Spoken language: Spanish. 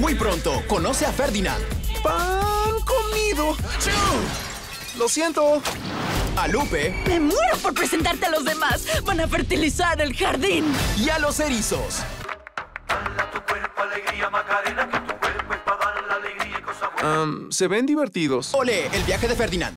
Muy pronto, conoce a Ferdinand. ¡Pan comido! ¡Achú! ¡Lo siento! A Lupe. ¡Me muero por presentarte a los demás! ¡Van a fertilizar el jardín! Y a los erizos. Se ven divertidos. Ole, el viaje de Ferdinand.